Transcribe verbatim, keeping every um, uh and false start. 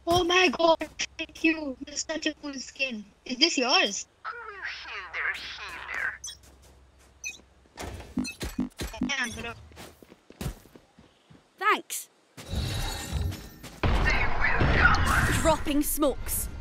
Oh my god, thank you. That's such a cool skin. Is this yours? Yeah, bro. Thanks. Dropping smokes.